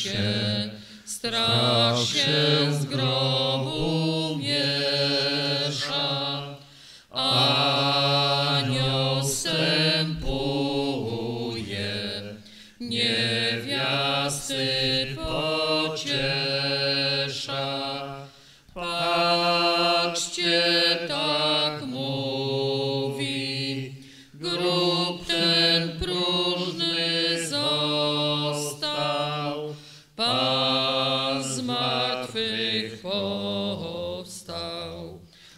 się, strach się z grobu miesza, anioł wstępuje, niewiasty pociesza. Patrzcie, tak mówi, grób ten próżny został, Pan z martwych powstał.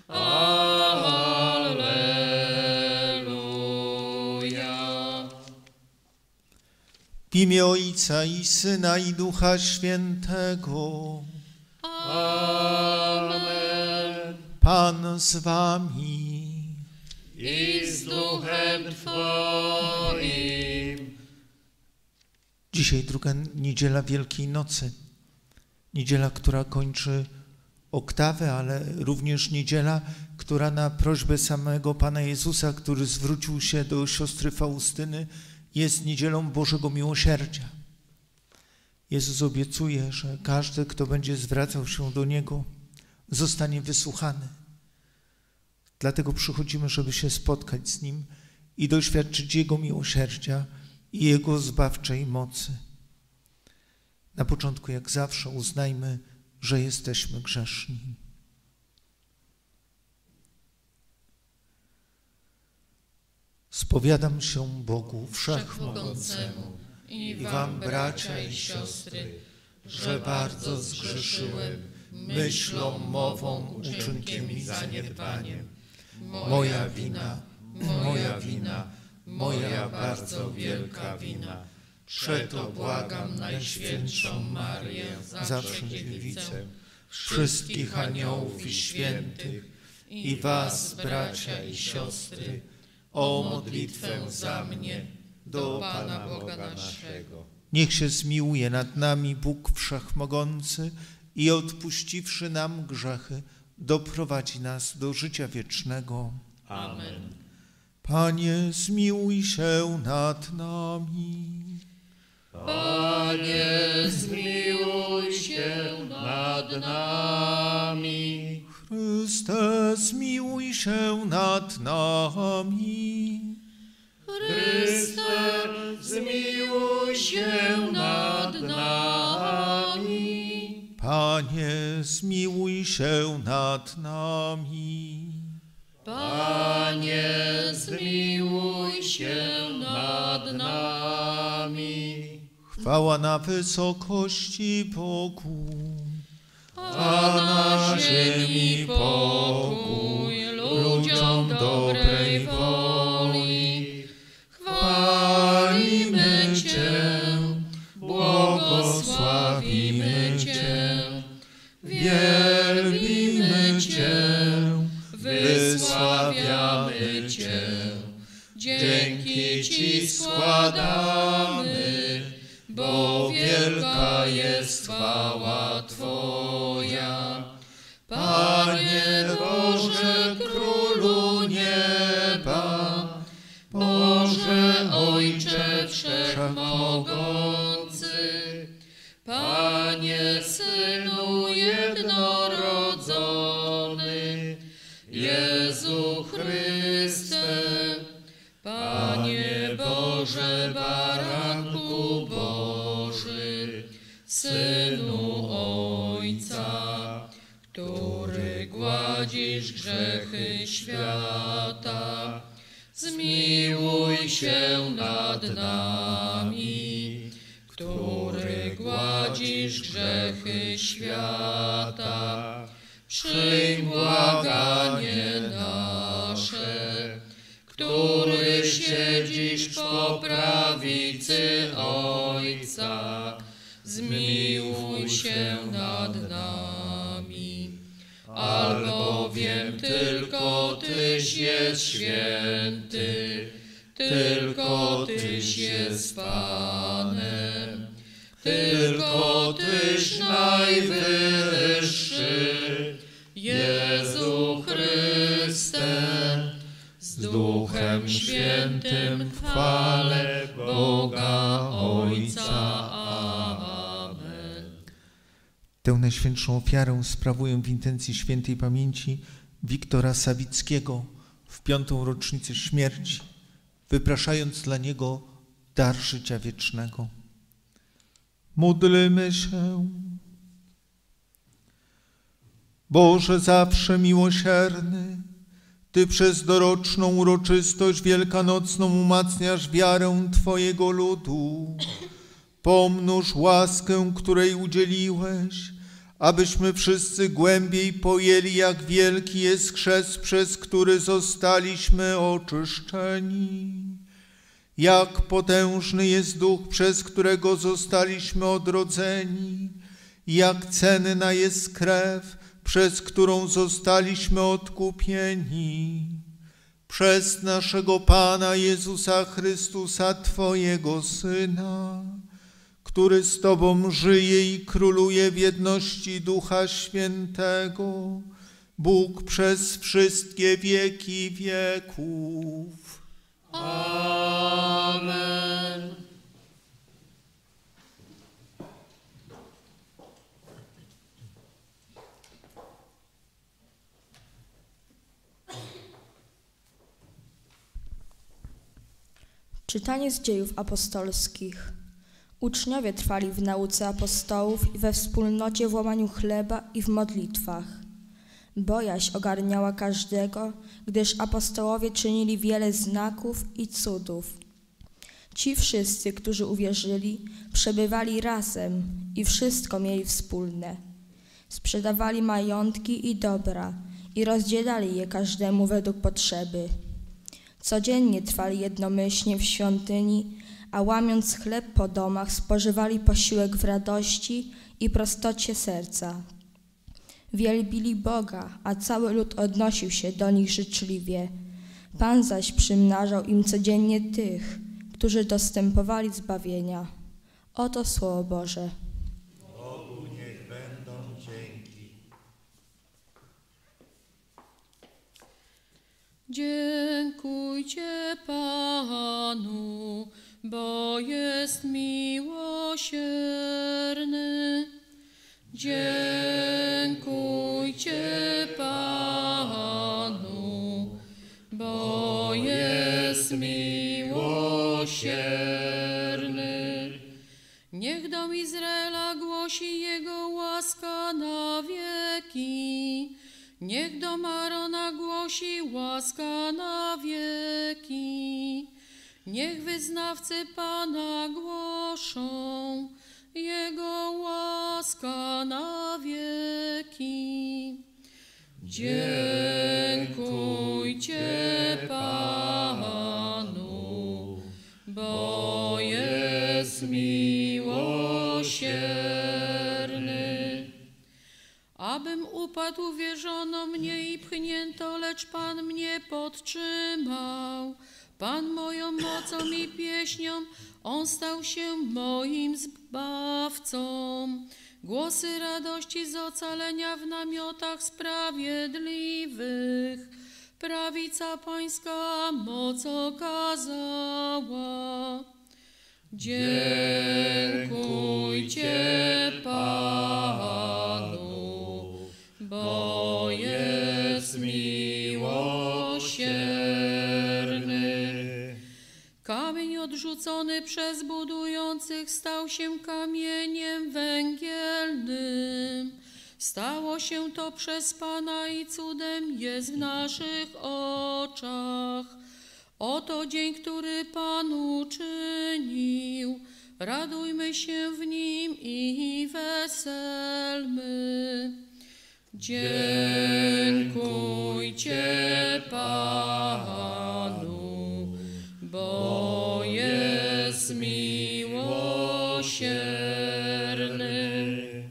Alleluja. W imię Ojca i Syna i Ducha Świętego. Amen. Pan z wami. I z duchem Twoim. Dzisiaj druga niedziela Wielkiej Nocy. Niedziela, która kończy oktawę, ale również niedziela, która na prośbę samego Pana Jezusa, który zwrócił się do siostry Faustyny, jest niedzielą Bożego Miłosierdzia. Jezus obiecuje, że każdy, kto będzie zwracał się do Niego, zostanie wysłuchany. Dlatego przychodzimy, żeby się spotkać z Nim i doświadczyć Jego miłosierdzia i Jego zbawczej mocy. Na początku, jak zawsze, uznajmy, że jesteśmy grzeszni. Spowiadam się Bogu Wszechmogącemu i wam, bracia i siostry, że bardzo zgrzeszyłem myślą, mową, uczynkiem i zaniedbaniem. Moja wina, moja bardzo wielka wina. Przeto błagam Najświętszą Marię, zawsze Dziewicę, wszystkich aniołów i świętych i was, bracia i siostry, o modlitwę za mnie do Pana Boga naszego. Niech się zmiłuje nad nami Bóg Wszechmogący i odpuściwszy nam grzechy, doprowadzi nas do życia wiecznego. Amen. Panie, zmiłuj się nad nami. Panie, zmiłuj się nad nami. Chryste, zmiłuj się nad nami. Chryste, zmiłuj się nad nami. Panie, zmiłuj się nad nami. Panie, zmiłuj się nad nami. Chwała na wysokości Bogu, a na ziemi pokój ludziom dobrej woli. Chwalimy Cię, błogosławimy Cię, wielbimy Cię, wysławiamy Cię. Dzięki Ci składamy, bo wielka jest chwała Twoja. Panie Boże, Królu nieba, Boże Ojcze Wszechmogący, Panie Synu jednorodzony, Jezu Chryste, Panie Boże, Baranku Boży, Synu Ojca, który gładzisz grzechy świata, zmiłuj się nad nami. Który gładzisz grzechy świata, przyjm błaganie nasze. Który siedzisz po prawicy Ojca, zmiłuj się nad nami. Albowiem tylko Tyś jest święty, tylko Tyś jest Panem, tylko Tyś najwyższy, Jezu Chryste. Z Duchem Świętym w chwale Boga Ojca. Amen. Tę najświętszą ofiarę sprawuję w intencji świętej pamięci Wiktora Sawickiego w 5. rocznicę śmierci, wypraszając dla niego dar życia wiecznego. Módlmy się. Boże zawsze miłosierny, Ty przez doroczną uroczystość wielkanocną umacniasz wiarę Twojego ludu. Pomnóż łaskę, której udzieliłeś, abyśmy wszyscy głębiej pojęli, jak wielki jest chrzest, przez który zostaliśmy oczyszczeni. Jak potężny jest Duch, przez którego zostaliśmy odrodzeni. Jak cenna jest krew, przez którą zostaliśmy odkupieni. Przez naszego Pana Jezusa Chrystusa, Twojego Syna, który z Tobą żyje i króluje w jedności Ducha Świętego, Bóg przez wszystkie wieki wieków. Amen. Czytanie z Dziejów Apostolskich. Uczniowie trwali w nauce apostołów i we wspólnocie w łamaniu chleba i w modlitwach. Bojaźń ogarniała każdego, gdyż apostołowie czynili wiele znaków i cudów. Ci wszyscy, którzy uwierzyli, przebywali razem i wszystko mieli wspólne. Sprzedawali majątki i dobra i rozdzielali je każdemu według potrzeby. Codziennie trwali jednomyślnie w świątyni, a łamiąc chleb po domach spożywali posiłek w radości i prostocie serca. Wielbili Boga, a cały lud odnosił się do nich życzliwie. Pan zaś przymnażał im codziennie tych, którzy dostępowali zbawienia. Oto Słowo Boże. Bogu niech będą dzięki. Dziękujcie Panu, bo jest miłosierny. Dziękujcie Panu, bo jest miłosierny. Niech dom Izraela głosi Jego łaska na wieki. Niech dom Arona głosi łaska na wieki. Niech wyznawcy Pana głoszą Jego łaska na wieki. Dziękujcie Panu, bo jest miłosierny. Abym upadł, wierzono mnie i pchnięto, lecz Pan mnie podtrzymał. Pan moją mocą i pieśnią, On stał się moim zbawcą. Głosy radości z ocalenia w namiotach sprawiedliwych. Prawica Pańska moc okazała. Dziękujcie Panu, bo jest miłosierny. Kamień odrzucony przez budujących stał się kamieniem węgielnym. Stało się to przez Pana i cudem jest w naszych oczach. Oto dzień, który Pan uczynił. Radujmy się w nim i weselmy. Dziękujcie Panu, bo jest miłosierny.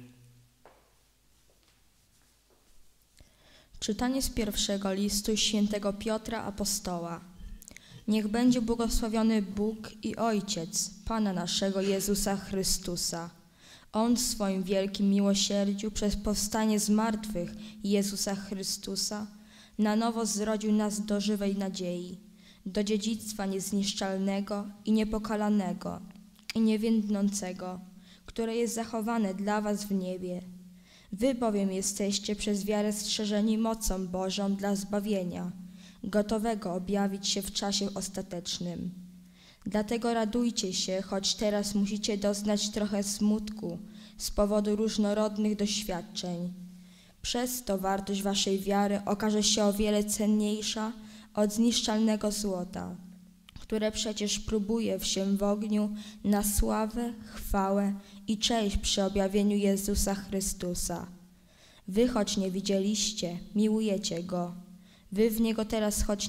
Czytanie z pierwszego listu świętego Piotra Apostoła. Niech będzie błogosławiony Bóg i Ojciec Pana naszego Jezusa Chrystusa. On w swoim wielkim miłosierdziu przez powstanie z martwych Jezusa Chrystusa na nowo zrodził nas do żywej nadziei, do dziedzictwa niezniszczalnego i niepokalanego i niewiędnącego, które jest zachowane dla was w niebie. Wy bowiem jesteście przez wiarę strzeżeni mocą Bożą dla zbawienia, gotowego objawić się w czasie ostatecznym. Dlatego radujcie się, choć teraz musicie doznać trochę smutku z powodu różnorodnych doświadczeń. Przez to wartość waszej wiary okaże się o wiele cenniejsza od zniszczalnego złota, które przecież próbuje się w ogniu na sławę, chwałę i cześć przy objawieniu Jezusa Chrystusa. Wy, choć nie widzieliście, miłujecie Go. Wy w Niego teraz, choć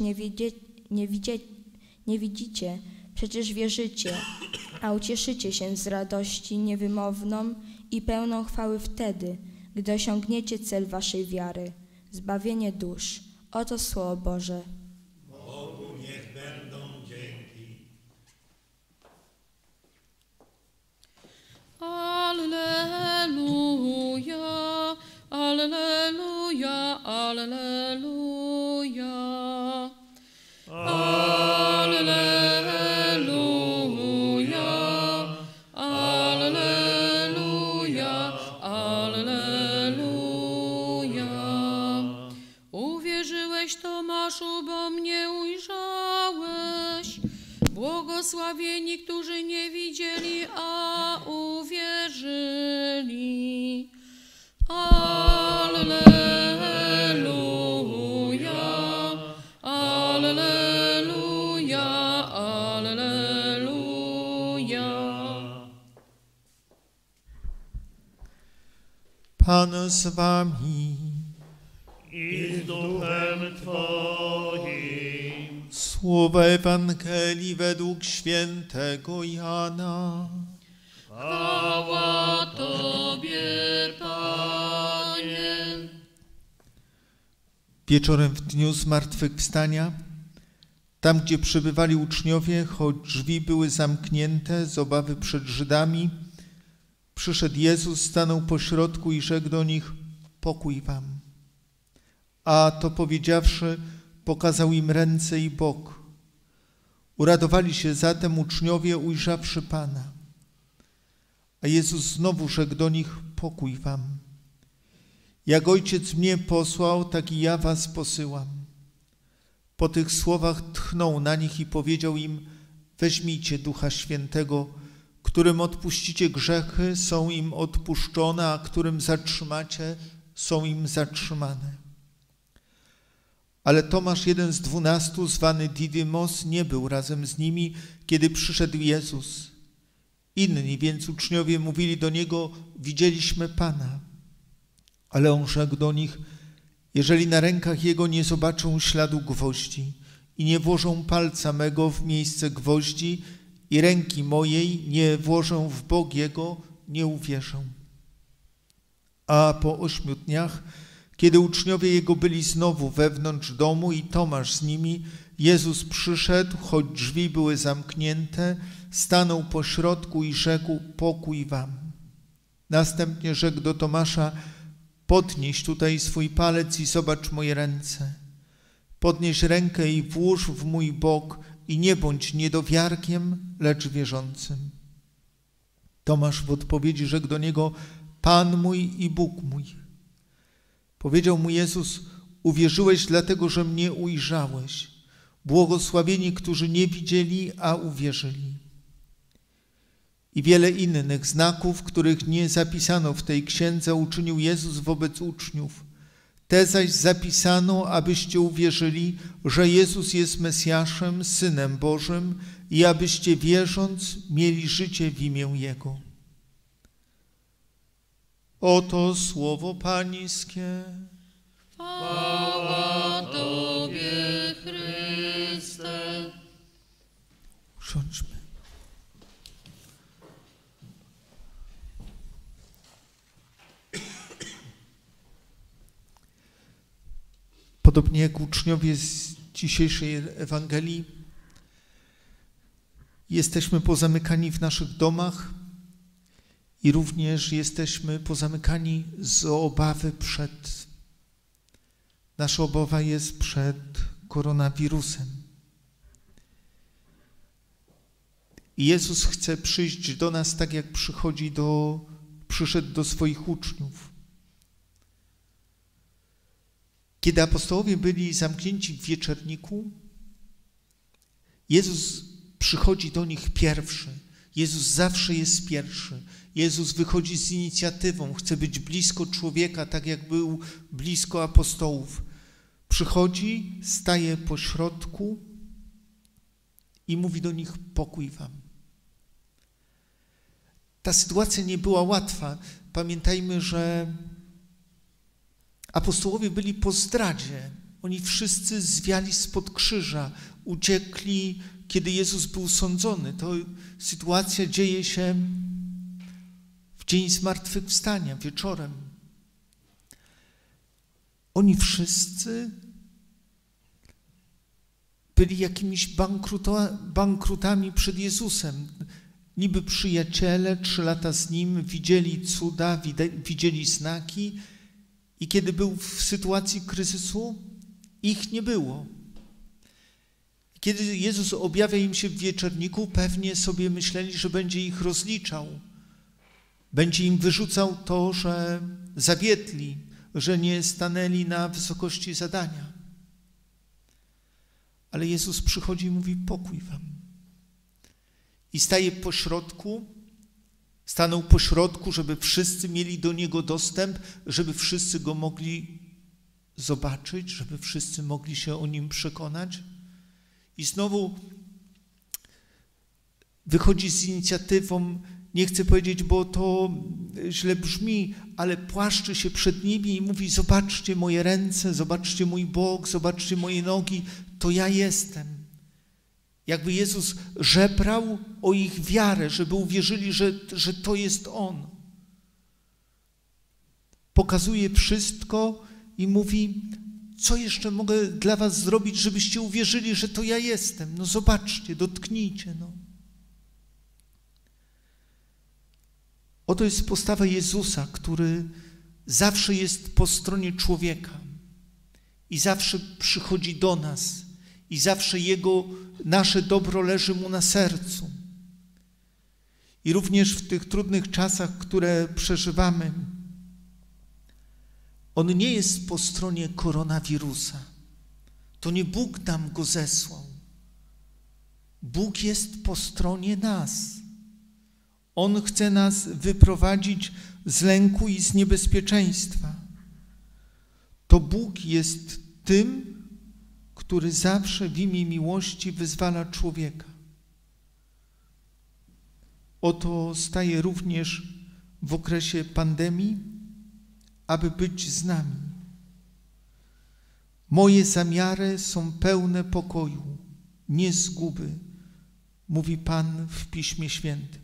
nie widzicie, przecież wierzycie, a ucieszycie się z radości niewymowną i pełną chwały wtedy, gdy osiągniecie cel waszej wiary, zbawienie dusz. Oto Słowo Boże. Bogu niech będą dzięki. Alleluja, alleluja, alleluja. Alleluja, alleluja, alleluja. Uwierzyłeś, Tomaszu, bo mnie ujrzałeś. Błogosławieni, którzy nie widzieli, a uwierzyli. Alleluja, alleluja, alleluja. Pan z wami. I z duchem Twoim. Słowa Ewangelii według świętego Jana. Chwała Tobie, Panie. Wieczorem w dniu zmartwychwstania, tam gdzie przybywali uczniowie, choć drzwi były zamknięte z obawy przed Żydami, przyszedł Jezus, stanął pośrodku i rzekł do nich: pokój wam. A to powiedziawszy, pokazał im ręce i bok. Uradowali się zatem uczniowie, ujrzawszy Pana. A Jezus znowu rzekł do nich: pokój wam. Jak Ojciec mnie posłał, tak i ja was posyłam. Po tych słowach tchnął na nich i powiedział im: weźmijcie Ducha Świętego, którym odpuścicie grzechy, są im odpuszczone, a którym zatrzymacie, są im zatrzymane. Ale Tomasz, jeden z 12, zwany Didymos, nie był razem z nimi, kiedy przyszedł Jezus. Inni więc uczniowie mówili do Niego: widzieliśmy Pana. Ale On rzekł do nich: jeżeli na rękach Jego nie zobaczą śladu gwoździ i nie włożą palca mego w miejsce gwoździ i ręki mojej nie włożę w bok Jego, nie uwierzę. A po 8 dniach, kiedy uczniowie Jego byli znowu wewnątrz domu i Tomasz z nimi, Jezus przyszedł, choć drzwi były zamknięte, stanął pośrodku i rzekł: pokój wam. Następnie rzekł do Tomasza: podnieś tutaj swój palec i zobacz moje ręce. Podnieś rękę i włóż w mój bok i nie bądź niedowiarkiem, lecz wierzącym. Tomasz w odpowiedzi rzekł do Niego: Pan mój i Bóg mój. Powiedział mu Jezus: uwierzyłeś dlatego, że mnie ujrzałeś. Błogosławieni, którzy nie widzieli, a uwierzyli. I wiele innych znaków, których nie zapisano w tej księdze, uczynił Jezus wobec uczniów. Te zaś zapisano, abyście uwierzyli, że Jezus jest Mesjaszem, Synem Bożym i abyście wierząc mieli życie w imię Jego. Oto słowo Pańskie. Chwała Tobie, Chryste. Usiądźmy. Podobnie jak uczniowie z dzisiejszej Ewangelii, jesteśmy pozamykani w naszych domach i również jesteśmy pozamykani z obawy przed. Nasza obawa jest przed koronawirusem. I Jezus chce przyjść do nas tak, jak przyszedł do swoich uczniów. Kiedy apostołowie byli zamknięci w wieczerniku, Jezus przychodzi do nich pierwszy. Jezus zawsze jest pierwszy. Jezus wychodzi z inicjatywą, chce być blisko człowieka, tak jak był blisko apostołów. Przychodzi, staje po środku i mówi do nich: pokój wam. Ta sytuacja nie była łatwa. Pamiętajmy, że apostołowie byli po zdradzie. Oni wszyscy zwiali spod krzyża, uciekli, kiedy Jezus był sądzony. To sytuacja dzieje się w dzień zmartwychwstania, wieczorem. Oni wszyscy byli jakimiś bankrutami przed Jezusem. Niby przyjaciele, 3 lata z Nim, widzieli cuda, widzieli znaki i kiedy był w sytuacji kryzysu, ich nie było. Kiedy Jezus objawia im się w wieczorniku, pewnie sobie myśleli, że będzie ich rozliczał. Będzie im wyrzucał to, że zawiedli, że nie stanęli na wysokości zadania. Ale Jezus przychodzi i mówi: pokój wam. I staje po środku, stanął po środku, żeby wszyscy mieli do Niego dostęp, żeby wszyscy Go mogli zobaczyć, żeby wszyscy mogli się o Nim przekonać. I znowu wychodzi z inicjatywą, nie chcę powiedzieć, bo to źle brzmi, ale płaszczy się przed nimi i mówi: zobaczcie moje ręce, zobaczcie mój bok, zobaczcie moje nogi, to ja jestem. Jakby Jezus żebrał o ich wiarę, żeby uwierzyli, że to jest On. Pokazuje wszystko i mówi: co jeszcze mogę dla was zrobić, żebyście uwierzyli, że to ja jestem? No zobaczcie, dotknijcie. No. Oto jest postawa Jezusa, który zawsze jest po stronie człowieka i zawsze przychodzi do nas i zawsze nasze dobro leży Mu na sercu. I również w tych trudnych czasach, które przeżywamy, On nie jest po stronie koronawirusa. To nie Bóg nam go zesłał. Bóg jest po stronie nas. On chce nas wyprowadzić z lęku i z niebezpieczeństwa. To Bóg jest tym, który zawsze w imię miłości wyzwala człowieka. Oto staje również w okresie pandemii, aby być z nami. Moje zamiary są pełne pokoju, nie zguby, mówi Pan w Piśmie Świętym.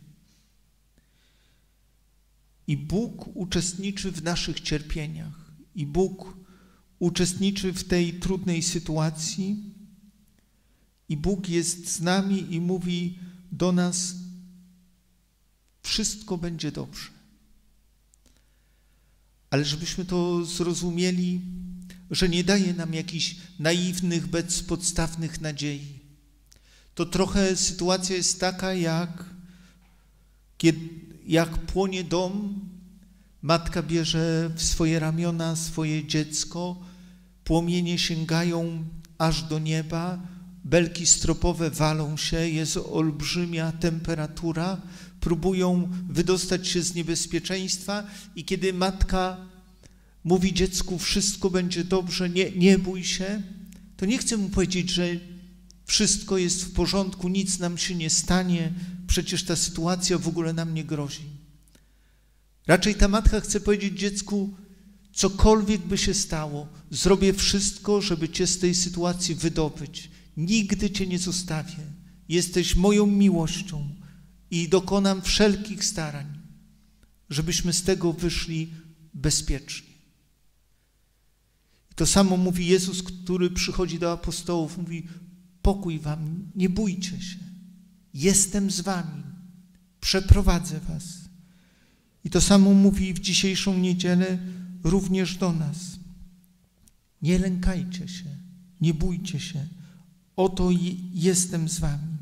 I Bóg uczestniczy w naszych cierpieniach. I Bóg uczestniczy w tej trudnej sytuacji. I Bóg jest z nami i mówi do nas: wszystko będzie dobrze. Ale żebyśmy to zrozumieli, że nie daje nam jakichś naiwnych, bezpodstawnych nadziei. To trochę sytuacja jest taka, jak płonie dom, matka bierze w swoje ramiona swoje dziecko, płomienie sięgają aż do nieba, belki stropowe walą się, jest olbrzymia temperatura, próbują wydostać się z niebezpieczeństwa i kiedy matka mówi dziecku: wszystko będzie dobrze, nie bój się, to nie chce mu powiedzieć, że wszystko jest w porządku, nic nam się nie stanie, przecież ta sytuacja w ogóle nam nie grozi. Raczej ta matka chce powiedzieć dziecku: cokolwiek by się stało, zrobię wszystko, żeby cię z tej sytuacji wydobyć. Nigdy cię nie zostawię. Jesteś moją miłością i dokonam wszelkich starań, żebyśmy z tego wyszli bezpiecznie. I to samo mówi Jezus, który przychodzi do apostołów, mówi: pokój wam, nie bójcie się, jestem z wami, przeprowadzę was. I to samo mówi w dzisiejszą niedzielę również do nas. Nie lękajcie się, nie bójcie się, oto jestem z wami.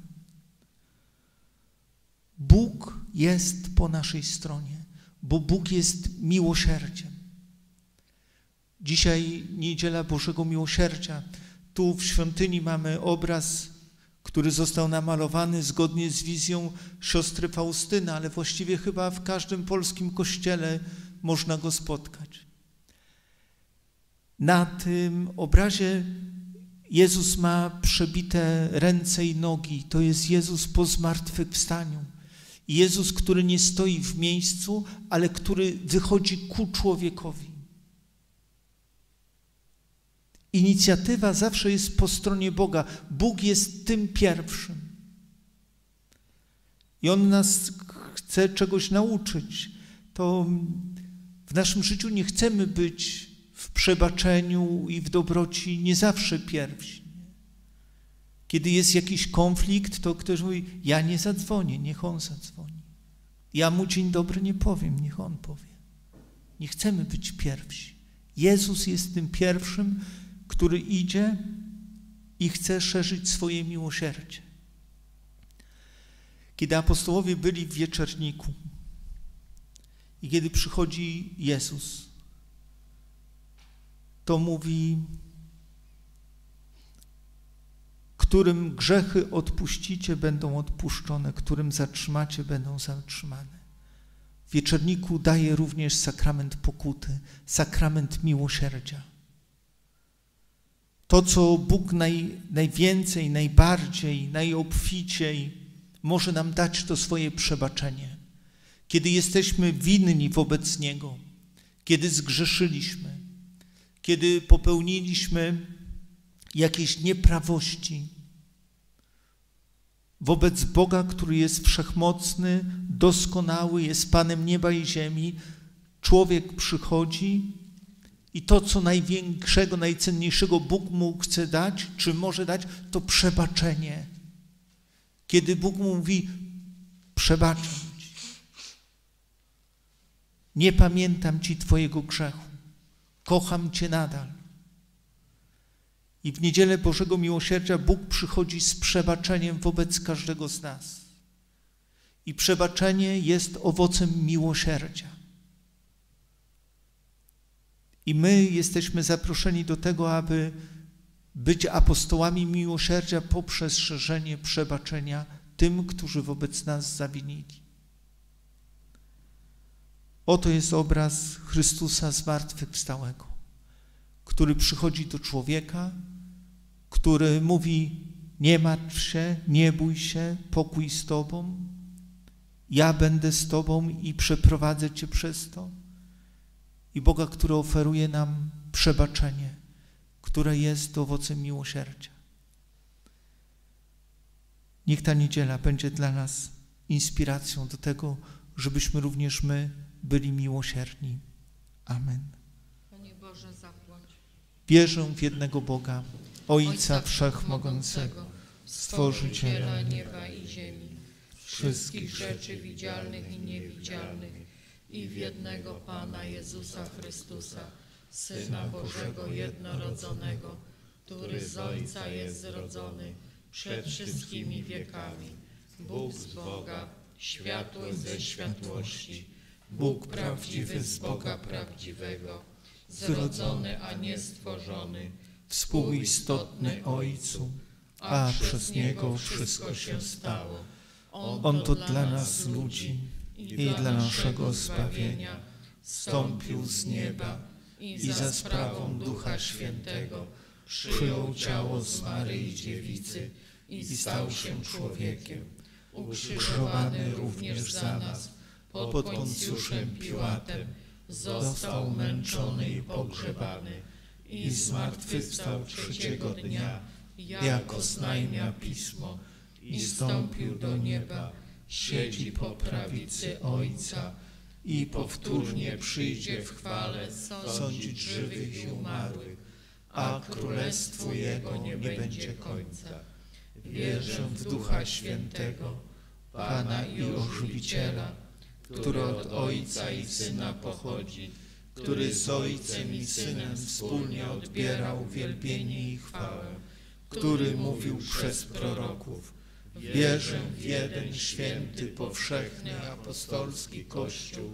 Bóg jest po naszej stronie, bo Bóg jest miłosierdziem. Dzisiaj Niedziela Bożego Miłosierdzia. Tu w świątyni mamy obraz, który został namalowany zgodnie z wizją siostry Faustyny, ale właściwie chyba w każdym polskim kościele można go spotkać. Na tym obrazie Jezus ma przebite ręce i nogi. To jest Jezus po zmartwychwstaniu. Jezus, który nie stoi w miejscu, ale który wychodzi ku człowiekowi. Inicjatywa zawsze jest po stronie Boga. Bóg jest tym pierwszym. I On nas chce czegoś nauczyć. To w naszym życiu nie chcemy być w przebaczeniu i w dobroci nie zawsze pierwsi. Kiedy jest jakiś konflikt, to ktoś mówi, ja nie zadzwonię, niech on zadzwoni. Ja mu dzień dobry nie powiem, niech on powie. Nie chcemy być pierwsi. Jezus jest tym pierwszym, który idzie i chce szerzyć swoje miłosierdzie. Kiedy apostołowie byli w wieczerniku i kiedy przychodzi Jezus, to mówi, którym grzechy odpuścicie, będą odpuszczone, którym zatrzymacie, będą zatrzymane. W wieczerniku daje również sakrament pokuty, sakrament miłosierdzia. To, co Bóg najwięcej, najbardziej, najobficiej może nam dać, to swoje przebaczenie. Kiedy jesteśmy winni wobec Niego, kiedy zgrzeszyliśmy, kiedy popełniliśmy jakieś nieprawości wobec Boga, który jest wszechmocny, doskonały, jest Panem nieba i ziemi, człowiek przychodzi i to, co największego, najcenniejszego Bóg mu chce dać, czy może dać, to przebaczenie. Kiedy Bóg mu mówi, przebaczam ci. Nie pamiętam ci twojego grzechu. Kocham cię nadal. I w Niedzielę Bożego Miłosierdzia Bóg przychodzi z przebaczeniem wobec każdego z nas. I przebaczenie jest owocem miłosierdzia. I my jesteśmy zaproszeni do tego, aby być apostołami miłosierdzia poprzez szerzenie przebaczenia tym, którzy wobec nas zawinili. Oto jest obraz Chrystusa zmartwychwstałego, który przychodzi do człowieka, który mówi, nie martw się, nie bój się, pokój z Tobą, ja będę z Tobą i przeprowadzę Cię przez to. I Boga, który oferuje nam przebaczenie, które jest owocem miłosierdzia. Niech ta niedziela będzie dla nas inspiracją do tego, żebyśmy również my byli miłosierni. Amen. Panie Boże, zapłać. Wierzę w jednego Boga, Ojca Wszechmogącego, Stworzyciela nieba i ziemi, wszystkich rzeczy widzialnych i niewidzialnych, i w jednego Pana Jezusa Chrystusa, Syna Bożego jednorodzonego, który z Ojca jest zrodzony przed wszystkimi wiekami, Bóg z Boga, światły ze światłości, Bóg prawdziwy z Boga prawdziwego, zrodzony, a nie stworzony, współistotny Ojcu, a przez Niego wszystko się stało. On to dla nas ludzi i dla naszego zbawienia zstąpił z nieba i za sprawą Ducha Świętego przyjął ciało z Maryi Dziewicy i stał się człowiekiem, ukrzyżowany również za nas pod Poncjuszem Piłatem, został męczony i pogrzebany i zmartwychwstał trzeciego dnia, jako znajmia Pismo, i wstąpił do nieba, siedzi po prawicy Ojca i powtórnie przyjdzie w chwale sądzić żywych i umarłych, a królestwu Jego nie będzie końca. Wierzę w Ducha Świętego, Pana i Ożywiciela, który od Ojca i Syna pochodzi, który z Ojcem i Synem wspólnie odbierał wielbienie i chwałę, który mówił przez proroków. Wierzę w jeden święty, powszechny, apostolski Kościół,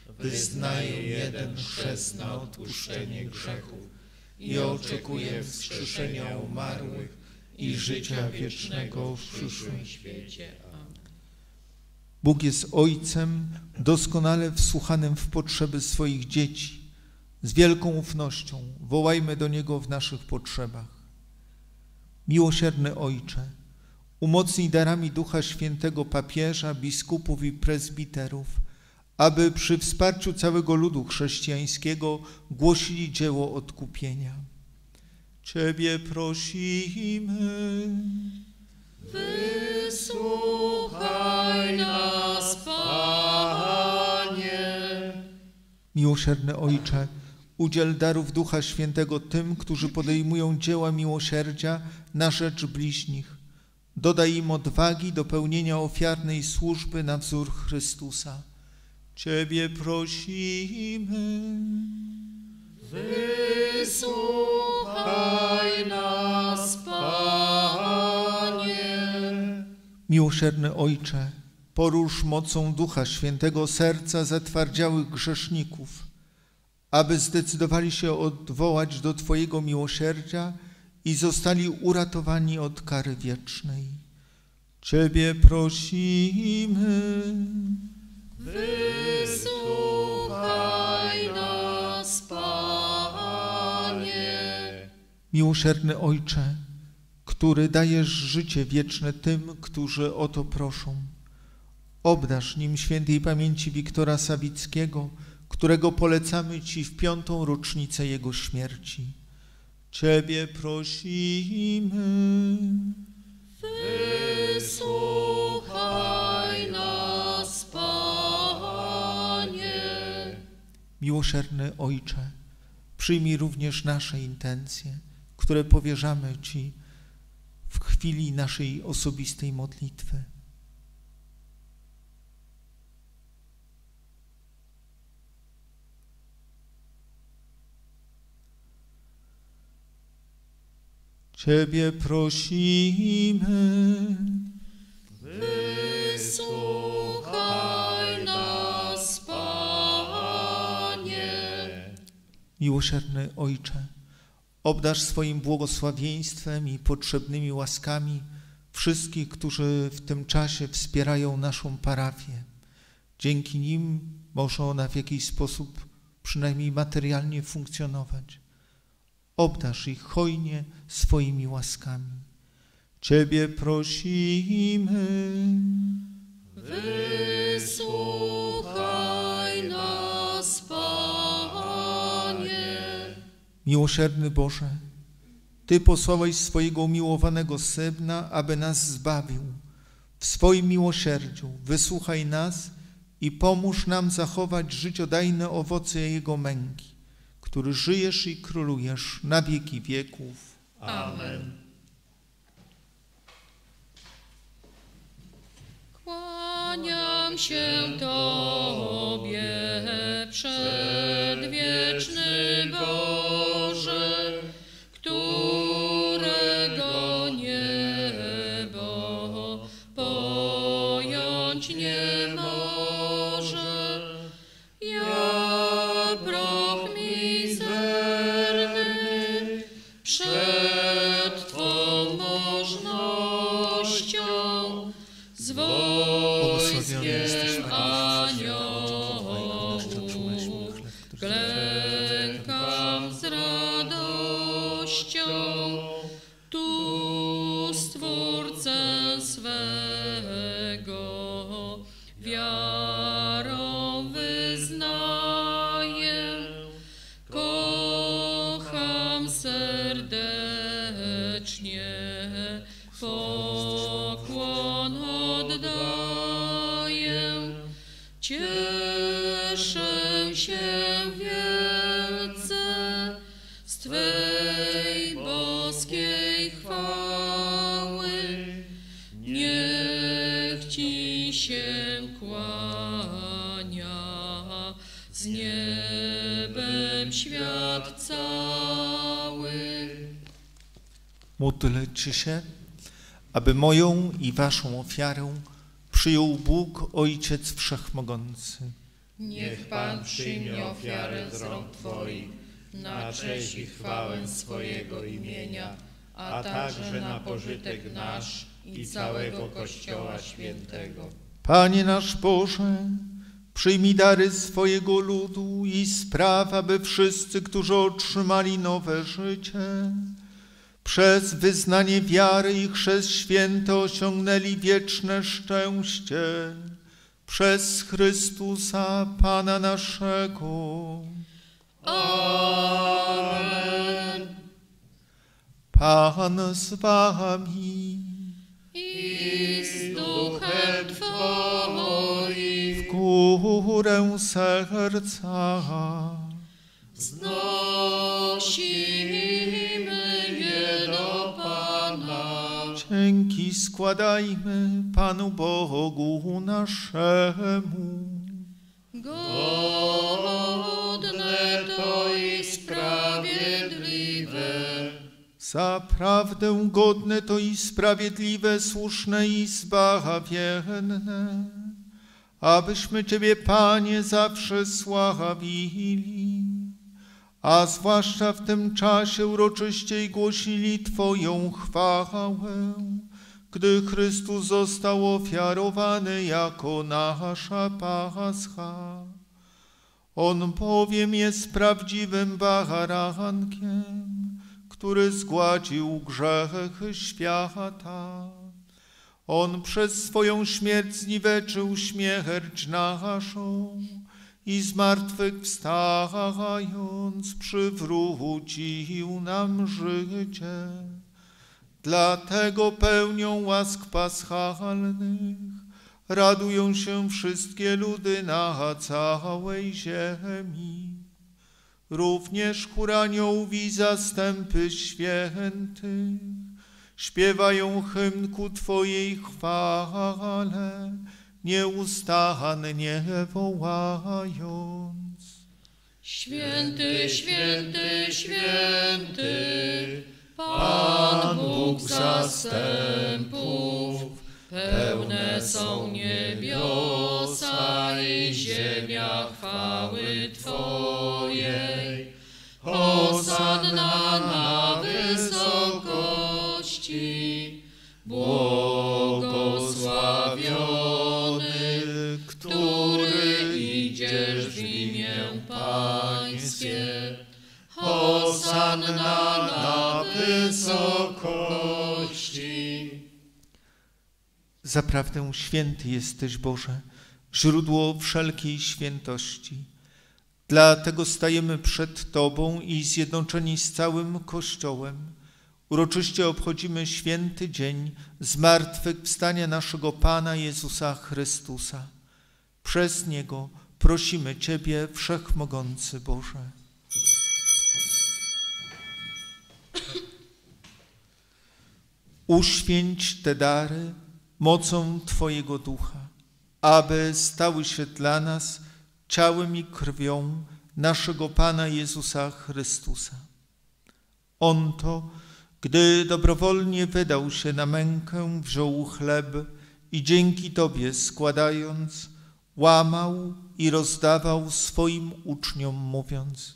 wyznaję jeden chrzest na odpuszczenie grzechów i oczekuję wskrzeszenia umarłych i życia wiecznego w przyszłym świecie. Bóg jest Ojcem doskonale wsłuchanym w potrzeby swoich dzieci. Z wielką ufnością wołajmy do Niego w naszych potrzebach. Miłosierny Ojcze, umocnij darami Ducha Świętego papieża, biskupów i prezbiterów, aby przy wsparciu całego ludu chrześcijańskiego głosili dzieło odkupienia. Ciebie prosimy. Wysłuchaj nas, Panie. Miłosierny Ojcze, udziel darów Ducha Świętego tym, którzy podejmują dzieła miłosierdzia na rzecz bliźnich. Dodaj im odwagi do pełnienia ofiarnej służby na wzór Chrystusa. Ciebie prosimy. Wysłuchaj nas, Panie. Miłosierny Ojcze, porusz mocą Ducha Świętego serca zatwardziałych grzeszników, aby zdecydowali się odwołać do Twojego miłosierdzia i zostali uratowani od kary wiecznej. Ciebie prosimy. Wysłuchaj nas, Panie. Miłosierny Ojcze, który dajesz życie wieczne tym, którzy o to proszą, obdarz nim świętej pamięci Wiktora Sawickiego, którego polecamy Ci w 5. rocznicę jego śmierci. Ciebie prosimy. Wysłuchaj nas, Panie. Miłosierny Ojcze, przyjmij również nasze intencje, które powierzamy Ci w chwili naszej osobistej modlitwy. Ciebie prosimy. Wysłuchaj nas, Panie. Miłosierny Ojcze, obdarz swoim błogosławieństwem i potrzebnymi łaskami wszystkich, którzy w tym czasie wspierają naszą parafię. Dzięki nim może ona w jakiś sposób przynajmniej materialnie funkcjonować. Obdarz ich hojnie swoimi łaskami. Ciebie prosimy. Wysłuchaj nas, Panie. Miłosierny Boże, Ty posłałeś swojego umiłowanego Syna, aby nas zbawił. W swoim miłosierdziu wysłuchaj nas i pomóż nam zachować życiodajne owoce Jego męki, który żyjesz i królujesz na wieki wieków. Amen. Kłaniam się Tobie, przedwieczny Boże, którego niebo pojąć nie może. Ja proch mizerny przed Twą możnością z wojskiem aniołów klękam z radością. Tu Stwórcę swego wiarą wyznaję, kocham serdecznie, pokłon oddaję. Cieszę się wielce z Twej boskiej chwały. Niech Ci się kłania z niebem świat cały. Módlcie się, aby moją i waszą ofiarę przyjął Bóg, Ojciec Wszechmogący, Niech Pan przyjmie ofiarę z rąk Twoich na cześć i chwałę swojego imienia, a także na pożytek nasz i całego Kościoła Świętego. Panie nasz Boże, przyjmij dary swojego ludu i spraw, aby wszyscy, którzy otrzymali nowe życie, przez wyznanie wiary i chrzest święty osiągnęli wieczne szczęście. Przez Chrystusa Pana naszego. Amen. Pan z wami. I z duchem Twoim. W górę serca. Znosimy je do Pana. Dzięki składajmy Panu Bogu naszemu. Godne to i sprawiedliwe. Zaprawdę godne to i sprawiedliwe, słuszne i zbawienne, abyśmy Ciebie, Panie, zawsze sławili, a zwłaszcza w tym czasie uroczyściej głosili Twoją chwałę, gdy Chrystus został ofiarowany jako nasza Pascha. On bowiem jest prawdziwym barankiem, który zgładził grzechy świata. On przez swoją śmierć zniweczył śmierć naszą i zmartwychwstając przywrócił nam życie. Dlatego pełnią łask paschalnych radują się wszystkie ludy na całej ziemi. Również chór aniołów i zastępy świętych śpiewają hymn ku Twojej chwale, nieustannie wołając. Święty, święty, święty, Pan Bóg zastępów, pełne są niebiosa i ziemia chwały Twojej. Hosanna na wysokości, błogosławiony, który idziesz w imię Pańskie. Hosanna na wysokości. Zaprawdę święty jesteś, Boże, źródło wszelkiej świętości. Dlatego stajemy przed Tobą i zjednoczeni z całym Kościołem uroczyście obchodzimy święty dzień zmartwychwstania naszego Pana Jezusa Chrystusa. Przez Niego prosimy Ciebie, Wszechmogący Boże. Uświęć te dary mocą Twojego Ducha, aby stały się dla nas ciałem i krwią naszego Pana Jezusa Chrystusa. On to, gdy dobrowolnie wydał się na mękę, wziął chleb i dzięki Tobie składając, łamał i rozdawał swoim uczniom, mówiąc: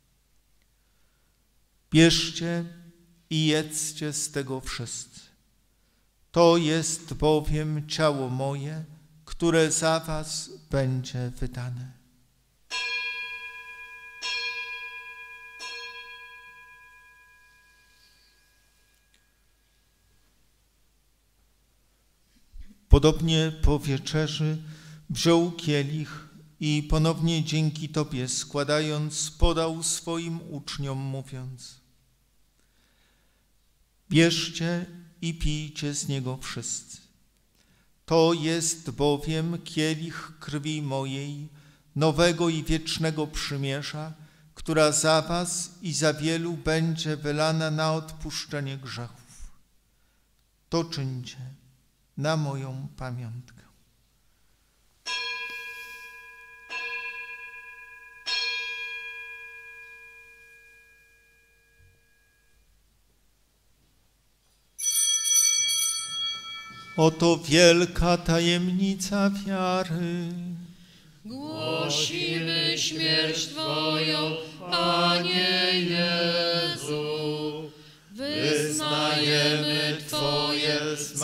bierzcie i jedzcie z tego wszyscy. To jest bowiem ciało moje, które za was będzie wydane. Podobnie po wieczerzy wziął kielich i ponownie dzięki Tobie składając, podał swoim uczniom, mówiąc: bierzcie i pijcie z niego wszyscy. To jest bowiem kielich krwi mojej, nowego i wiecznego przymierza, która za was i za wielu będzie wylana na odpuszczenie grzechów. To czyńcie na moją pamiątkę. Oto wielka tajemnica wiary. Głosimy śmierć Twoją, Panie Jezu. Wyznajemy Twoje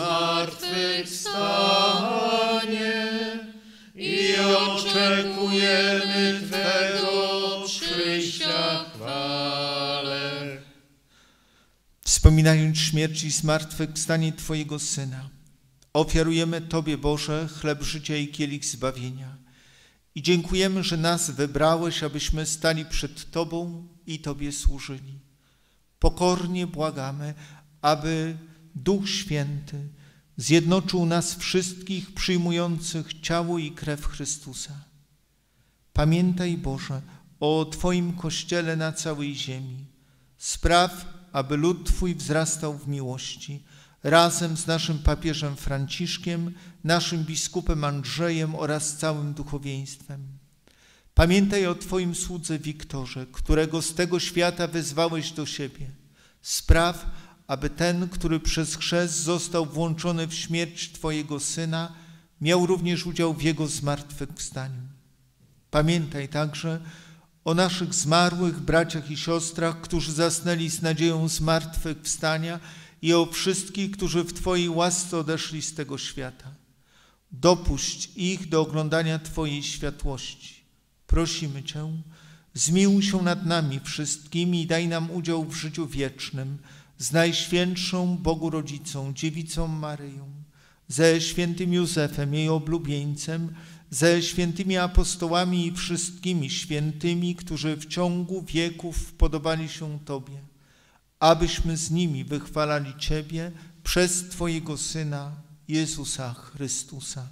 zmartwychwstanie i oczekujemy Twego przyjścia w chwale. Wspominając śmierć i zmartwychwstanie Twojego Syna, ofiarujemy Tobie, Boże, chleb życia i kielich zbawienia. I dziękujemy, że nas wybrałeś, abyśmy stali przed Tobą i Tobie służyli. Pokornie błagamy, aby Duch Święty zjednoczył nas wszystkich przyjmujących ciało i krew Chrystusa. Pamiętaj, Boże, o Twoim Kościele na całej ziemi. Spraw, aby lud Twój wzrastał w miłości, razem z naszym papieżem Franciszkiem, naszym biskupem Andrzejem oraz całym duchowieństwem. Pamiętaj o Twoim słudze Wiktorze, którego z tego świata wezwałeś do siebie. Spraw, aby ten, który przez chrzest został włączony w śmierć Twojego Syna, miał również udział w Jego zmartwychwstaniu. Pamiętaj także o naszych zmarłych braciach i siostrach, którzy zasnęli z nadzieją zmartwychwstania, i o wszystkich, którzy w Twojej łasce odeszli z tego świata. Dopuść ich do oglądania Twojej światłości. Prosimy Cię, zmiłuj się nad nami wszystkimi i daj nam udział w życiu wiecznym z Najświętszą Bogu Rodzicą, Dziewicą Maryją, ze świętym Józefem, jej oblubieńcem, ze świętymi apostołami i wszystkimi świętymi, którzy w ciągu wieków podobali się Tobie, abyśmy z nimi wychwalali Ciebie przez Twojego Syna, Jezusa Chrystusa.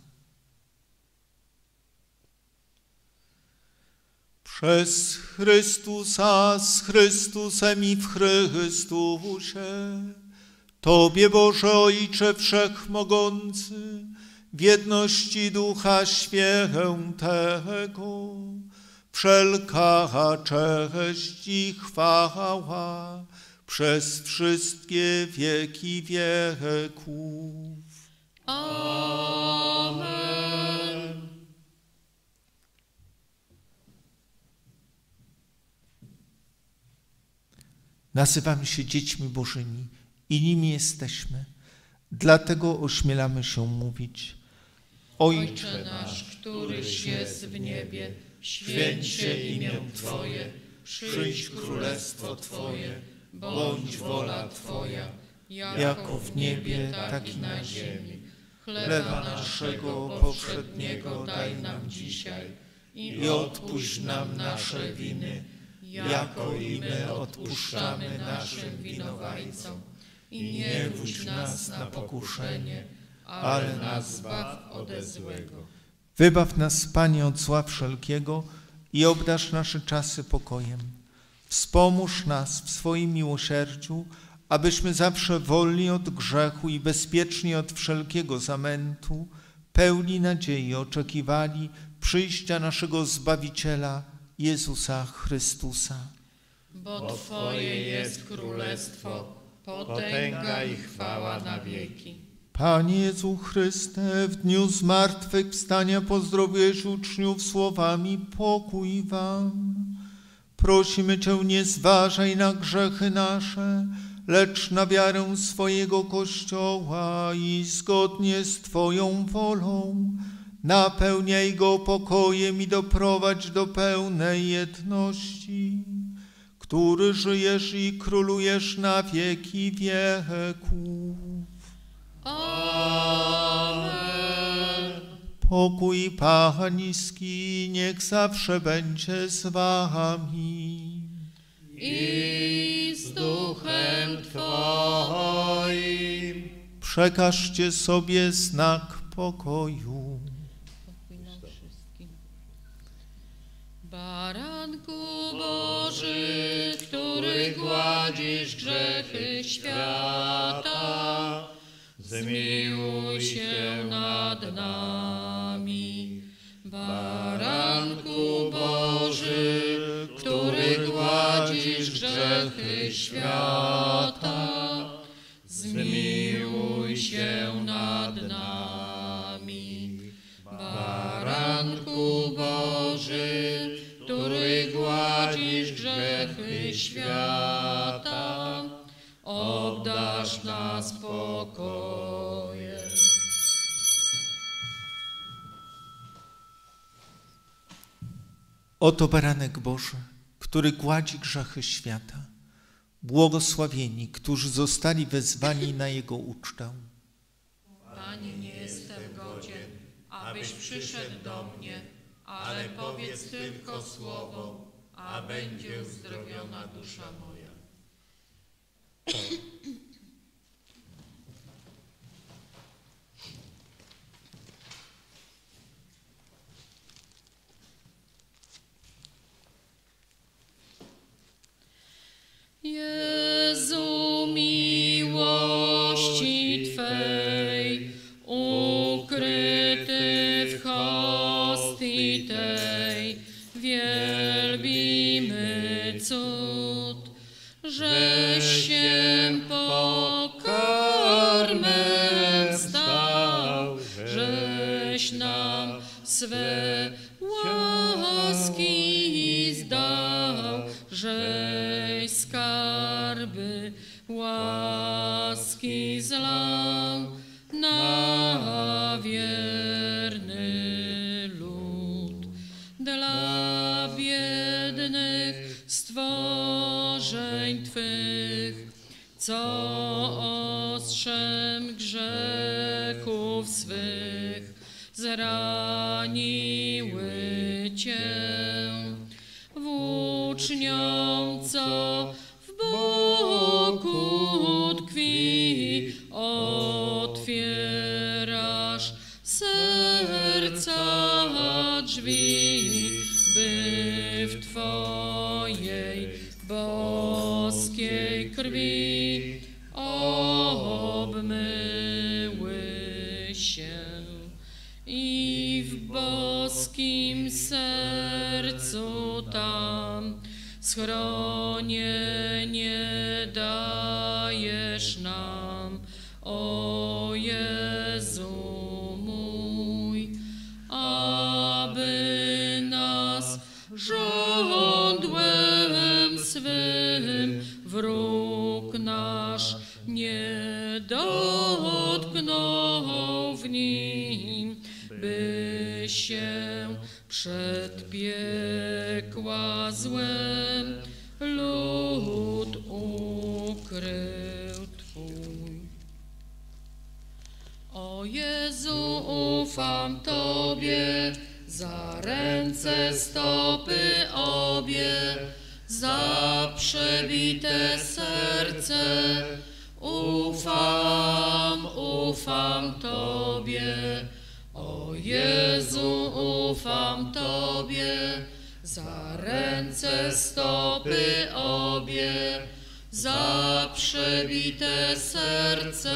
Przez Chrystusa, z Chrystusem i w Chrystusie, Tobie, Boże Ojcze Wszechmogący, w jedności Ducha Świętego, wszelka cześć i chwała przez wszystkie wieki wieków. Amen. Nazywamy się dziećmi Bożymi i nimi jesteśmy. Dlatego ośmielamy się mówić: Ojcze nasz, któryś jest w niebie, święć się imię Twoje, przyjdź królestwo Twoje, bądź wola Twoja, jako w niebie, tak i na ziemi. Chleba naszego powszedniego daj nam dzisiaj i odpuść nam nasze winy, jako i my odpuszczamy naszym winowajcom. I nie wódź nas na pokuszenie, ale nas zbaw ode złego. Wybaw nas, Panie, od zła wszelkiego i obdarz nasze czasy pokojem. Wspomóż nas w swoim miłosierdziu, abyśmy zawsze wolni od grzechu i bezpieczni od wszelkiego zamętu, pełni nadziei oczekiwali przyjścia naszego Zbawiciela, Jezusa Chrystusa. Bo Twoje jest królestwo, potęga i chwała na wieki. Panie Jezu Chryste, w dniu zmartwychwstania pozdrowiłeś uczniów słowami: pokój wam. Prosimy Cię, nie zważaj na grzechy nasze, lecz na wiarę swojego Kościoła i zgodnie z Twoją wolą napełniaj go pokojem i doprowadź do pełnej jedności, który żyjesz i królujesz na wieki wieków. Amen. Pokój Pański niech zawsze będzie z wami. I z duchem Twoim. Przekażcie sobie znak pokoju. Pokój nam wszystkim. Baranku Boży, który gładzisz grzechy świata, zmiłuj się nad nami. Baranku Boży, który gładzisz grzechy świata, zmiłuj się nad nami. Baranku Boży, gładzisz grzechy świata, obdarz nas pokojem. Oto baranek Boży, który gładzi grzechy świata. Błogosławieni, którzy zostali wezwani na Jego ucztę. Panie, nie jestem godzien, abyś przyszedł do mnie, ale powiedz tylko słowo, a będzie uzdrowiona dusza moja. Jezu, miłości Twej, ukryty w hostii tej, wielbimy cud, żeś się pokarmem stał, żeś nam swe łaski zdał, żeś skarby łaski zlał na wierny lud. Dla biednych stworzeń Twych, co ostrzem grzechów swych zraniły Cię, włócznią, co w boku tkwi, otwierasz serca drzwi, by w Twojej boskiej krwi obmyły się i w boskim sercu tam schronienie dajesz nam, o Jezu mój, aby nas żądłem swym wróg nasz nie dotknął w nim, by się przed piekła złem lud ukrył Twój. O Jezu, ufam Tobie, za ręce, stopy obie, za przebite serce. Ufam Tobie, o Jezu, ufam Tobie, za ręce, stopy obie, za przebite serce.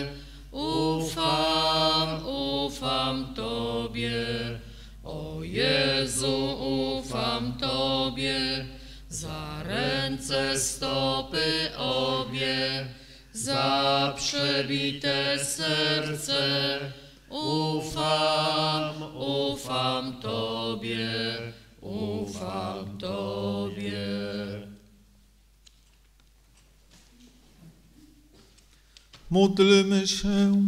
Ufam Tobie, o Jezu, ufam Tobie, za ręce, stopy obie, za przebite serce. Ufam Tobie, ufam Tobie. Módlmy się.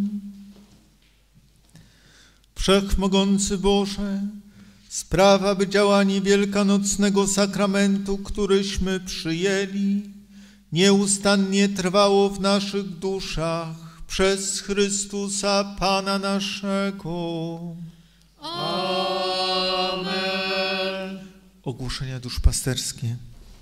Wszechmogący Boże, sprawa, by działanie wielkanocnego sakramentu, któryśmy przyjęli, nieustannie trwało w naszych duszach przez Chrystusa Pana naszego. Amen. Ogłoszenia duszpasterskie.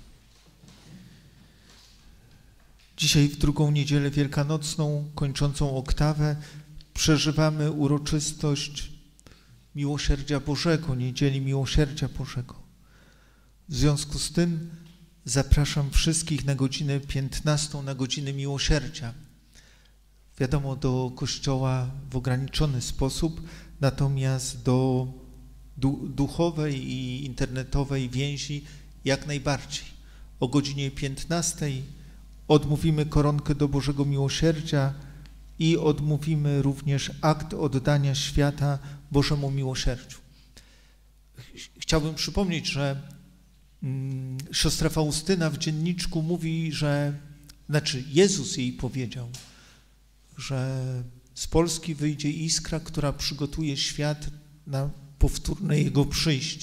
Dzisiaj w drugą niedzielę wielkanocną, kończącą oktawę, przeżywamy uroczystość Miłosierdzia Bożego, Niedzieli Miłosierdzia Bożego. W związku z tym zapraszam wszystkich na godzinę 15, na godzinę Miłosierdzia. Wiadomo, do kościoła w ograniczony sposób, natomiast do duchowej i internetowej więzi jak najbardziej. O godzinie 15 odmówimy koronkę do Bożego Miłosierdzia i odmówimy również akt oddania świata Bożemu Miłosierdziu. Chciałbym przypomnieć, że Siostra Faustyna w dzienniczku mówi, Jezus jej powiedział, że z Polski wyjdzie iskra, która przygotuje świat na powtórne Jego przyjście.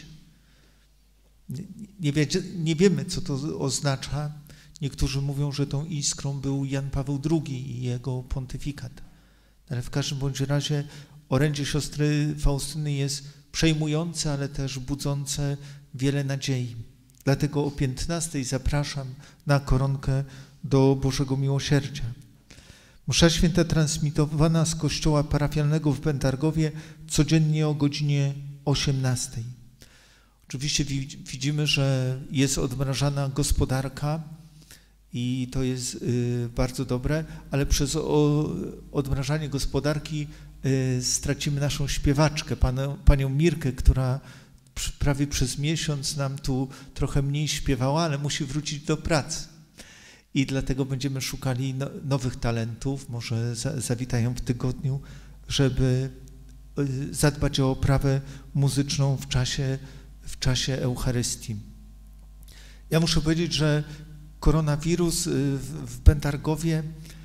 Nie wiemy, co to oznacza. Niektórzy mówią, że tą iskrą był Jan Paweł II i jego pontyfikat. Ale w każdym bądź razie orędzie siostry Faustyny jest przejmujące, ale też budzące wiele nadziei. Dlatego o 15:00 zapraszam na koronkę do Bożego Miłosierdzia. Msza święta transmitowana z kościoła parafialnego w Będargowie codziennie o godzinie 18:00. Oczywiście widzimy, że jest odmrażana gospodarka i to jest bardzo dobre, ale przez odmrażanie gospodarki stracimy naszą śpiewaczkę, panią Mirkę, która prawie przez miesiąc nam tu trochę mniej śpiewała, ale musi wrócić do pracy. I dlatego będziemy szukali nowych talentów, może zawitają w tygodniu, żeby zadbać o oprawę muzyczną w czasie Eucharystii. Ja muszę powiedzieć, że koronawirus w Będargowie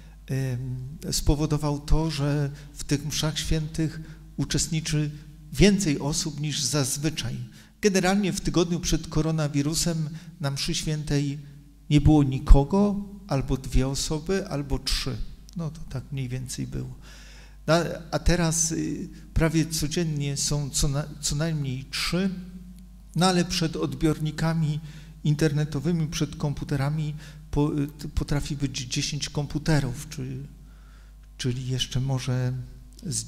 spowodował to, że w tych mszach świętych uczestniczy więcej osób niż zazwyczaj. Generalnie w tygodniu przed koronawirusem na mszy świętej nie było nikogo, albo 2 osoby, albo 3. No to tak mniej więcej było. A teraz prawie codziennie są co najmniej 3, no ale przed odbiornikami internetowymi, przed komputerami potrafi być 10 komputerów, czyli jeszcze może z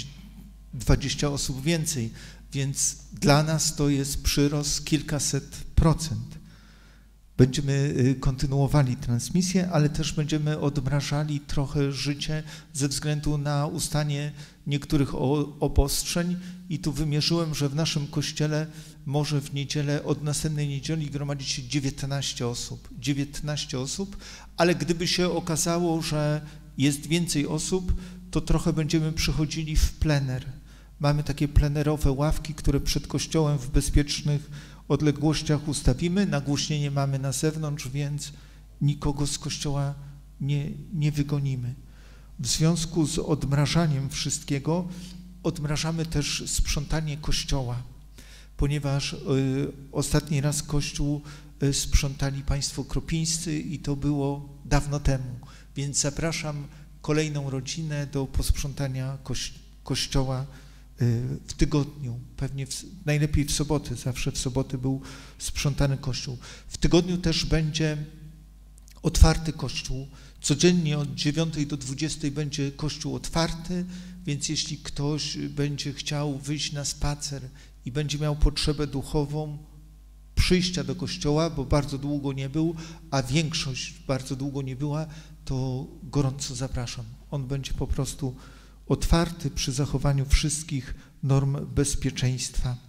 10-20 osób więcej, więc dla nas to jest przyrost kilkaset procent. Będziemy kontynuowali transmisję, ale też będziemy odmrażali trochę życie ze względu na ustanie niektórych obostrzeń i tu wymierzyłem, że w naszym kościele może w niedzielę, od następnej niedzieli gromadzić się 19 osób. 19 osób, ale gdyby się okazało, że jest więcej osób, to trochę będziemy przychodzili w plener. Mamy takie plenerowe ławki, które przed kościołem w bezpiecznych odległościach ustawimy. Nagłośnienie mamy na zewnątrz, więc nikogo z kościoła nie wygonimy. W związku z odmrażaniem wszystkiego odmrażamy też sprzątanie kościoła, ponieważ ostatni raz kościół sprzątali państwo kropińscy i to było dawno temu, więc zapraszam kolejną rodzinę do posprzątania kościoła w tygodniu, pewnie najlepiej w sobotę, zawsze w sobotę był sprzątany kościół. W tygodniu też będzie otwarty kościół, codziennie od 9 do 20 będzie kościół otwarty, więc jeśli ktoś będzie chciał wyjść na spacer i będzie miał potrzebę duchową przyjścia do kościoła, bo bardzo długo nie był, a większość bardzo długo nie była, to gorąco zapraszam. On będzie po prostu otwarty przy zachowaniu wszystkich norm bezpieczeństwa.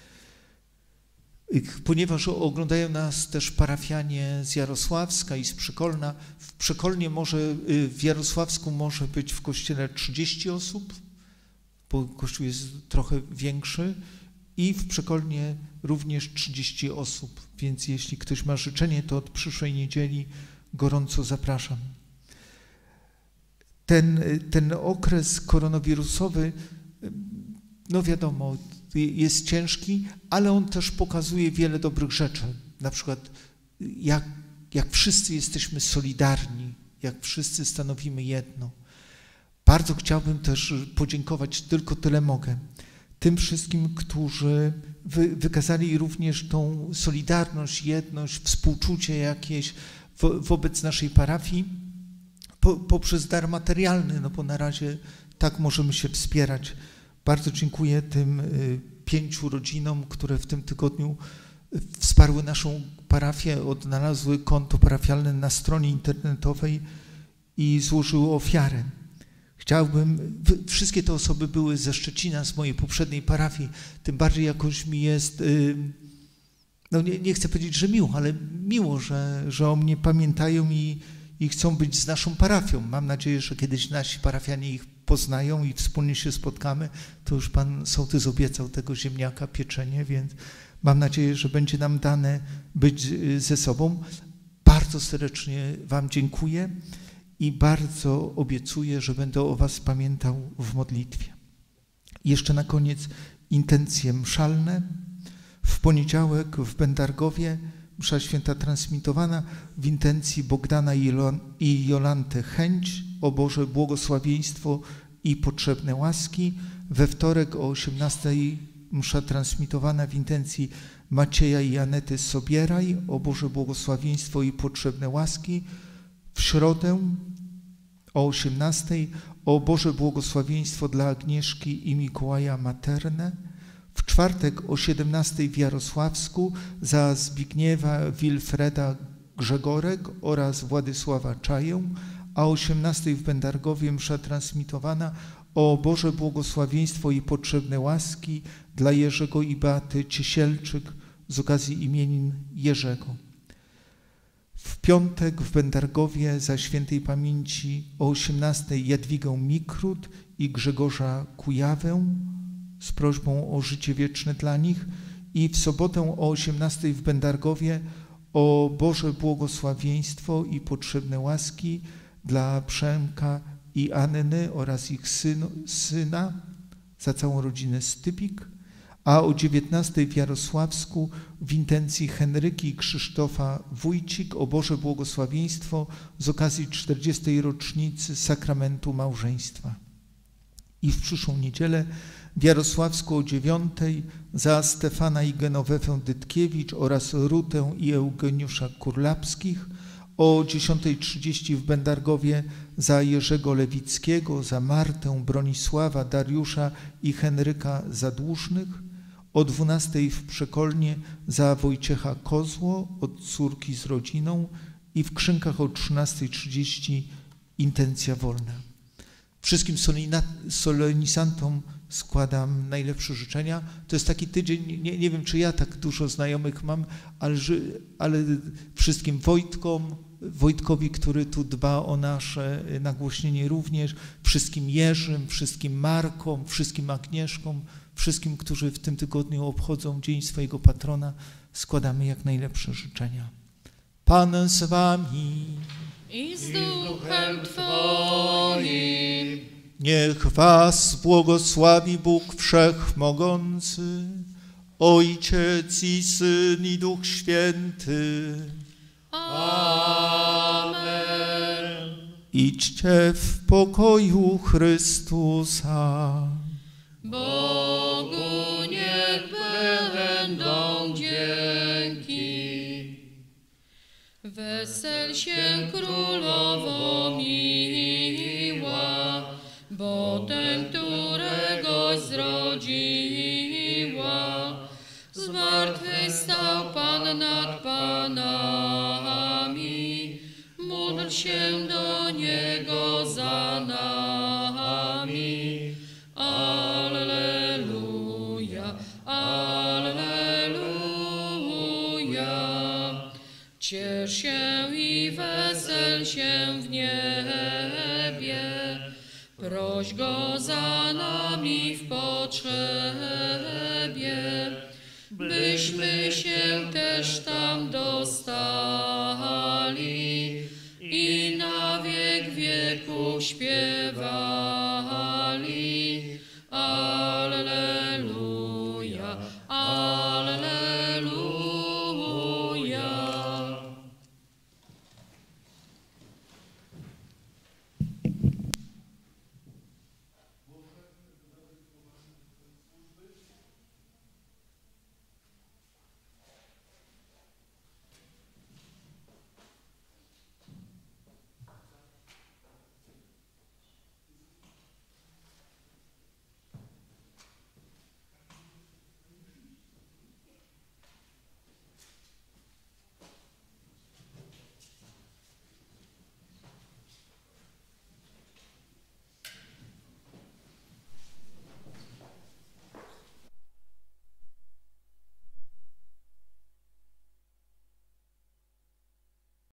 Ponieważ oglądają nas też parafianie z Jarosławska i z Przekolna, w Przekolnie w Jarosławsku może być w kościele 30 osób, bo kościół jest trochę większy i w Przekolnie również 30 osób, więc jeśli ktoś ma życzenie, to od przyszłej niedzieli gorąco zapraszam. Ten okres koronawirusowy, no wiadomo, jest ciężki, ale on też pokazuje wiele dobrych rzeczy. Na przykład jak wszyscy jesteśmy solidarni, jak wszyscy stanowimy jedno. Bardzo chciałbym też podziękować, tylko tyle mogę, tym wszystkim, którzy wykazali również tą solidarność, jedność, współczucie jakieś wobec naszej parafii poprzez dar materialny, no bo na razie tak możemy się wspierać. Bardzo dziękuję tym 5 rodzinom, które w tym tygodniu wsparły naszą parafię, odnalazły konto parafialne na stronie internetowej i złożyły ofiarę. Chciałbym, wszystkie te osoby były ze Szczecina, z mojej poprzedniej parafii, tym bardziej jakoś mi jest, no nie chcę powiedzieć, że miło, ale miło, że o mnie pamiętają i chcą być z naszą parafią. Mam nadzieję, że kiedyś nasi parafianie ich poznają i wspólnie się spotkamy. To już pan sołtys obiecał tego ziemniaka, pieczenie, więc Mam nadzieję, że będzie nam dane być ze sobą. Bardzo serdecznie Wam dziękuję i bardzo obiecuję, że będę o Was pamiętał w modlitwie. Jeszcze na koniec intencje mszalne. W poniedziałek w Będargowie msza święta transmitowana w intencji Bogdana i Jolanty Chęć o Boże błogosławieństwo i potrzebne łaski. We wtorek o 18 msza transmitowana w intencji Macieja i Anety Sobieraj o Boże błogosławieństwo i potrzebne łaski. W środę o 18 o Boże błogosławieństwo dla Agnieszki i Mikołaja Materne. W czwartek o 17 w Jarosławsku za Zbigniewa Wilfreda Grzegorek oraz Władysława Czaję, a o 18 w Będargowie msza transmitowana o Boże błogosławieństwo i potrzebne łaski dla Jerzego i Beaty Ciesielczyk z okazji imienin Jerzego. W piątek w Będargowie za świętej pamięci o 18 Jadwigę Mikrut i Grzegorza Kujawę z prośbą o życie wieczne dla nich i w sobotę o 18 w Będargowie o Boże błogosławieństwo i potrzebne łaski dla Przemka i Anny oraz ich syna za całą rodzinę Stypik, a o 19 w Jarosławsku w intencji Henryki i Krzysztofa Wójcik o Boże błogosławieństwo z okazji 40. rocznicy sakramentu małżeństwa. I w przyszłą niedzielę w Jarosławsku o 9 za Stefana i Genowefę Dytkiewicz oraz Rutę i Eugeniusza Kurlapskich, o 10:30 w Będargowie za Jerzego Lewickiego, za Martę, Bronisława, Dariusza i Henryka Zadłużnych, o 12 w Przekolnie za Wojciecha Kozło od córki z rodziną i w Krzynkach o 13:30 intencja wolna. Wszystkim solenisantom składam najlepsze życzenia. To jest taki tydzień, nie wiem, czy ja tak dużo znajomych mam, ale wszystkim Wojtkowi, który tu dba o nasze nagłośnienie również, wszystkim Jerzym, wszystkim Markom, wszystkim Agnieszkom, wszystkim, którzy w tym tygodniu obchodzą dzień swojego patrona, składamy jak najlepsze życzenia. Pan z wami. I z duchem Twoim. Niech was błogosławi Bóg Wszechmogący, Ojciec i Syn i Duch Święty. Amen. Idźcie w pokoju Chrystusa. Bogu niech będą dzięki. Wesel się królowo miła, bo ten, któregoś zrodziła, zmartwychwstał Pan nad panami. Módl się do Niego za nami. Alleluja, alleluja. Ciesz się i wesel się w niebie, proś Go za nami w potrzebie, byśmy się też tam dostali.